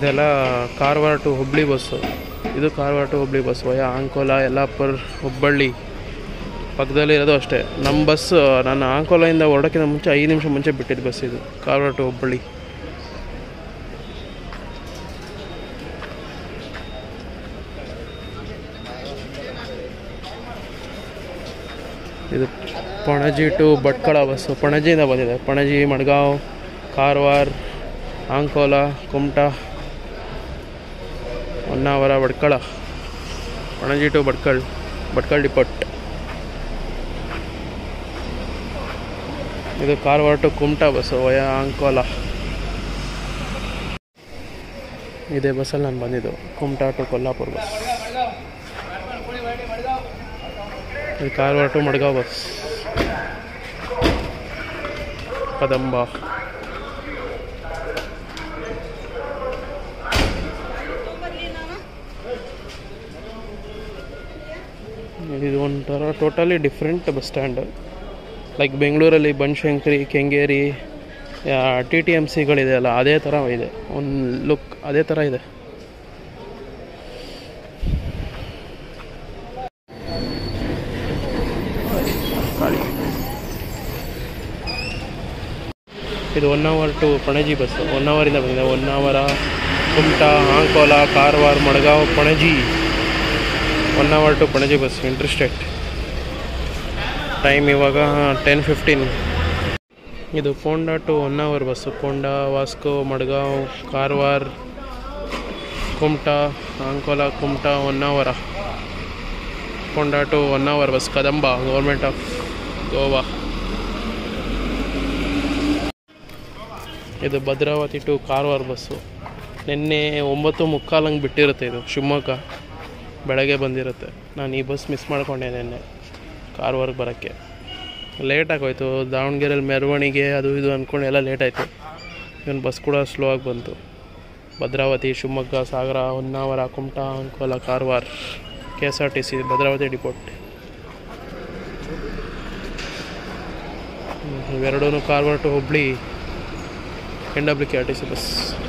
ಇದೆಲ್ಲ Karwar to Hubli bus. ಇದು Karwar to Hubli bus via Ankola, Yellapur, Hubballi ಪಕ್ಕದಲ್ಲಿರೋದು ಅಷ್ಟೇ. ನಮ್ಮ ಬಸ್ಸು ನಾನು ಅಂಕೋಲಾಯಿಂದ ಹೊರಡೋಕ್ಕಿಂತ ಮುಂಚೆ 5 ನಿಮಿಷ ಮುಂಚೆ ಬಿಟ್ಟಿದ್ದು ಬಸ್ ಇದು, ಕಾರವಾರ ಟು ಹುಬ್ಬಳ್ಳಿ. ಇದು ಪಣಜಿ ಟು ಭಟ್ಕಳ ಬಸ್ಸು, ಪಣಜಿಯಿಂದ ಬಂದಿದೆ. ಪಣಜಿ, ಮಡ್ಗಾಂವ್, ಕಾರವಾರ, ಅಂಕೋಲಾ, ಕುಮಟಾ, ಹೊನ್ನಾವರ, ಭಟ್ಕಳ. Panaji to Bhatkal depot. ಇದು Karwar to Kumta bus via Ankola. ಇದೇ ಬಸ್ಸಲ್ಲಿ ನಾನು ಬಂದಿದ್ದು, ಕುಮಟಾ ಟು ಕೊಲ್ಲಾಪುರ ಬಸ್. ಇದು ಕಾರವಾರ ಟು ಮಡ್ಗಾಂವ್ ಬಸ್, ಕದಂಬ. ಇದು ಒಂಥರ totally different bus stand. Like ಬೆಂಗಳೂರಲ್ಲಿ ಬನಶಂಕರಿ, ಕೆಂಗೇರಿ, TTMCಗಳಿದೆ ಅಲ್ಲ, ಅದೇ ಥರ ಇದೆ. ಒಂದು ಲುಕ್ ಅದೇ ಥರ ಇದೆ. ಇದು 1 hour to Panaji bus, 1 hour ಬಂದಿದೆ. Honnavar, Kumta, Ankola, Karwar, Madgaon, Panaji. 1 hour to Panaji bus, interested. Time ಇವಾಗ 10:15. ಇದು Konda to 1 hour bus, Konda, Vasco, Madgaon, Karwar, Kumta, Ankola, Kumta, 1 hour. Konda to 1 hour bus, Kadamba, government of Goa. ಇದು ಭದ್ರಾವತಿ ಟು ಕಾರವಾರ ಬಸ್ಸು. ನಿನ್ನೆ 9:45 ಹಂಗೆ ಬಿಟ್ಟಿರುತ್ತೆ. ಇದು ಶಿವಮೊಗ್ಗ ಬೆಳಗ್ಗೆ ಬಂದಿರುತ್ತೆ. ನಾನು ಈ ಬಸ್ ಮಿಸ್ ಮಾಡ್ಕೊಂಡೆ ನಿನ್ನೆ ಕಾರವಾರಕ್ಕೆ ಬರೋಕ್ಕೆ. ಲೇಟ್ ಆಗೋಯ್ತು. ದಾವಣಗೆರೆಯಲ್ಲಿ ಮೆರವಣಿಗೆ ಅದು ಇದು ಅಂದ್ಕೊಂಡು ಎಲ್ಲ ಲೇಟ್ ಆಯಿತು. ಇವನು ಬಸ್ ಕೂಡ ಸ್ಲೋ ಆಗಿ ಬಂತು. Bhadravati, Shivamogga, Sagar, Honnavar, Kumta, Ankola, Karwar, KSRTC Bhadravati depot. ಇವೆರಡೂ Karwar to Hubli NWKRTC bus.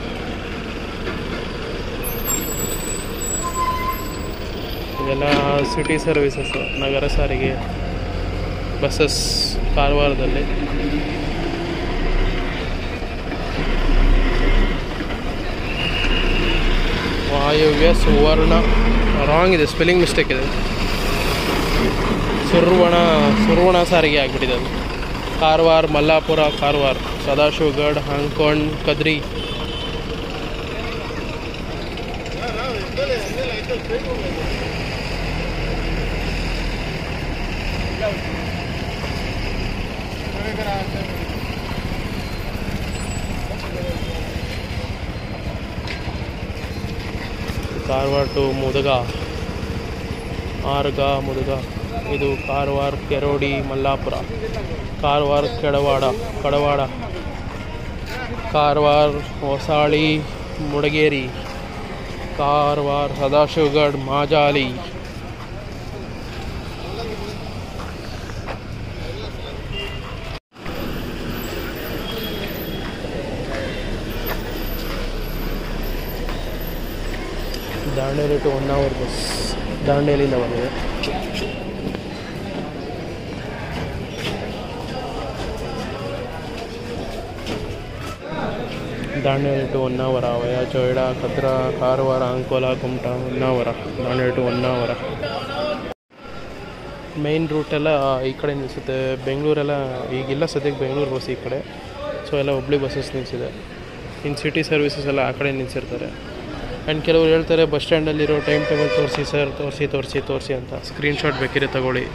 ಇವೆಲ್ಲ ಸಿಟಿ ಸರ್ವಿಸಸ್, ನಗರ ಸಾರಿಗೆ ಬಸ್ಸಸ್ ಕಾರವಾರದಲ್ಲಿ. ವಾಯುವ್ಯ ಸುವರ್ಣ, ರಾಂಗ್ ಇದೆ, ಸ್ಪೆಲ್ಲಿಂಗ್ ಮಿಸ್ಟೇಕ್ ಇದೆ. ಸುರ್ವಣ ಸಾರಿಗೆ ಆಗಿಬಿಟ್ಟಿದೆ ಅದು. ಕಾರವಾರ, ಮಲ್ಲಾಪುರ, ಕಾರವಾರ, ಸದಾಶಿವಗಢ, ಹಾಂಗ್ಕೊಂಡ್, ಕದ್ರಿ. ಕಾರವಾರ ಟು ಮುದಗ, ಆರ್ಗ, ಮುದಗ. ಇದು Karwar, Kerodi, Mallapur, Karwar, Kadwad, Karwar, Hosali, Mudgeri, Karwar, Sadashivgad, Majali. Dandeli to 1 hour bus, ದಾಂಡೇಲಿಂದ ಬಂದಿದೆ. Dandeli to 1 hour via Joida, Kadra, Karwar, Ankola, Kumta, 1 hour. Dandeli to 1 hour. Main ರೂಟೆಲ್ಲ ಈ ಕಡೆ ನಿಲ್ಲಿಸುತ್ತೆ. ಬೆಂಗಳೂರೆಲ್ಲ ಈಗಿಲ್ಲ ಸದ್ಯಕ್ಕೆ ಬೆಂಗಳೂರು ಬಸ್ ಈ ಕಡೆ. ಸೊ ಎಲ್ಲ ಹುಬ್ಳಿ ಬಸ್ಸಸ್ ನಿಲ್ಲಿಸಿದೆ. ಇನ್ನು ಸಿಟಿ ಸರ್ವಿಸಸ್ ಎಲ್ಲ ಆ ಕಡೆ ನಿಲ್ಲಿಸಿರ್ತಾರೆ. ಆ್ಯಂಡ್ ಕೆಲವರು ಹೇಳ್ತಾರೆ ಬಸ್ ಸ್ಟ್ಯಾಂಡಲ್ಲಿರೋ ಟೈಮ್ ಟೇಬಲ್ ತೋರಿಸಿ ಸರ್, ತೋರಿಸಿ ಅಂತ. ಸ್ಕ್ರೀನ್ಶಾಟ್ ಬೇಕಿದ್ರೆ ತಗೊಳ್ಳಿ.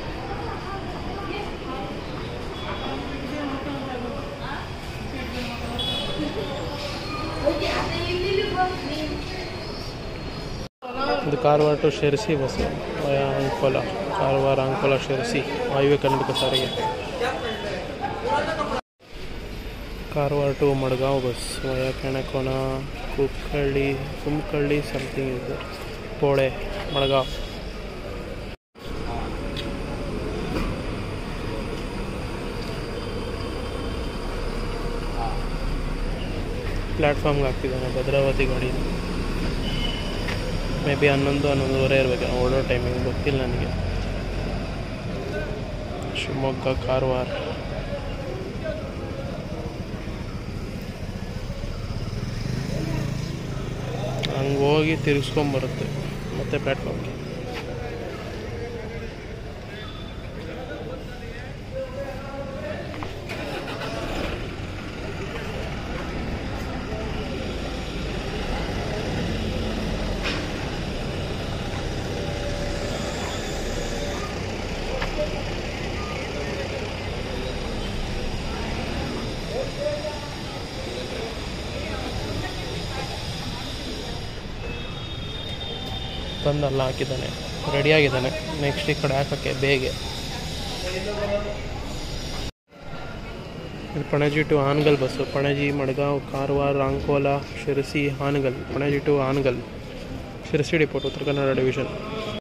ಇದು Karwar to Sirsi bus via Ankola, Karwar, Ankola, Sirsi ವಾಯುವ್ಯ ಕರ್ನಾಟಕ ಸಾರಿಗೆ. Karwar to Madgaon bus via Canacona, ಕುಮಕಳ್ಳಿ ಸಮಥಿಂಗ್ ಇದೆ, ಪೋಳೆ, ಮಡ್ಗಾಂವ್. ಪ್ಲ್ಯಾಟ್ಫಾರ್ಮ್ಗೆ ಹಾಕ್ತಿದ್ದಾನೆ ಭದ್ರಾವತಿ ಗಾಡಿ. ಮೇ ಬಿ 11-11:30 ಇರಬೇಕು ಓಡೋ ಟೈಮಿಂಗ್, ಗೊತ್ತಿಲ್ಲ ನನಗೆ. ಶಿವಮೊಗ್ಗ ಕಾರವಾರ ಹಂಗೆ ಹೋಗಿ ತಿರ್ಗಿಸ್ಕೊಂಬರುತ್ತೆ ಮತ್ತೆ ಪ್ಲ್ಯಾಟ್ಫಾರ್ಮ್ಗೆ. ತಂದೆಲ್ಲ ಹಾಕಿದ್ದಾನೆ, ರೆಡಿಯಾಗಿದ್ದಾನೆ. ನೆಕ್ಸ್ಟ್ ಈ ಕಡೆ ಹಾಕೋಕ್ಕೆ ಬೇಗ. ಇದು Panaji to Hangal bus. Panaji, Madgaon, Karwar, Ankola, Sirsi, Hangal. Panaji to Hangal, Sirsi depot, Uttara Kannada division.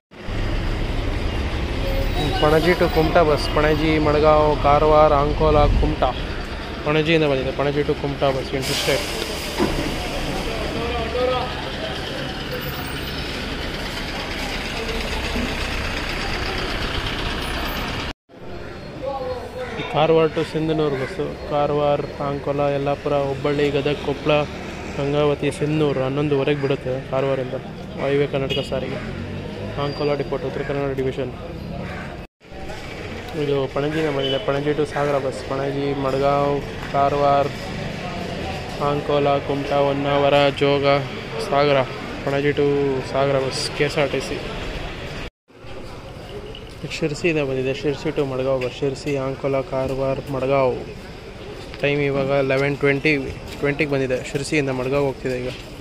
Panaji to Kumta bus. Panaji, Madgaon, Karwar, Ankola, Kumta. ಪಣಜಿಯಿಂದ ಬಂದಿದೆ. Panaji to Kumta bus interstate. Karwar to Sindhanur bus. Karwar, Ankola, Yellapur, Hubballi, Gadag, Koppal, Gangavathi, Sindhanur 11:15 ಬಿಡುತ್ತೆ ಕಾರವಾರಿಂದ. ಹೈವೇ ಕರ್ನಾಟಕ ಸಾರಿಗೆ. Ankola depot, Uttara Kannada division. ಇದು ಪಣಜಿನ ಬಂದಿದೆ. Panaji to Sagar bus. Panaji, Madgaon, Karwar, Ankola, Kumta, Honnavar, Jog, Sagar. Panaji to Sagar bus KSRTC. ಶಿರ್ಸಿಯಿಂದ ಬಂದಿದೆ. Sirsi to Madgaon bus. Sirsi, Ankola, Karwar, Madgaon. Time ಇವಾಗ 11:20 ಬಂದಿದೆ. ಶಿರ್ಸಿಯಿಂದ ಮಡ್ಗಾಂವ್ ಹೋಗ್ತಿದೆ ಈಗ.